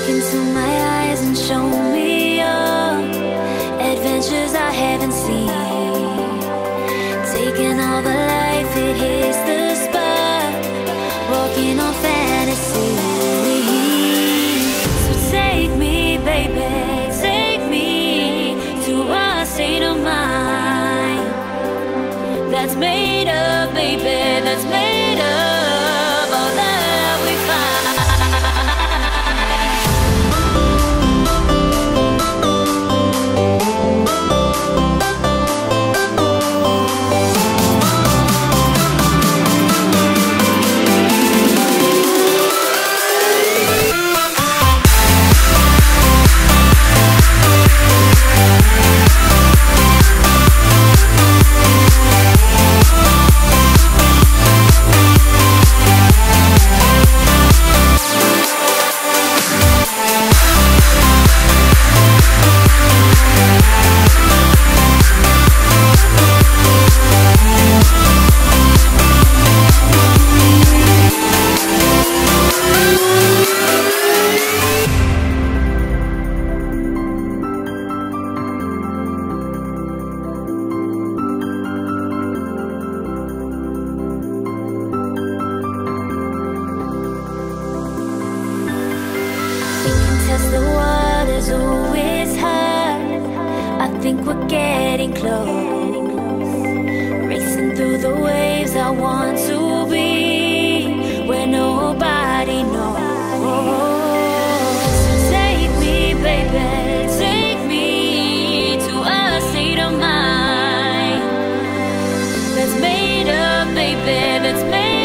into my eyes and show me your adventures I haven't seen. Taking all the life, it hits the spot. Walking on fantasy. So take me, baby, take me to a state of mind that's made up, baby, that's made up all that we find. Test the waters, oh it's hard. I think we're getting close. Racing through the waves, I want to be where nobody knows. So take me, baby, take me to a state of mind that's made up, baby, that's made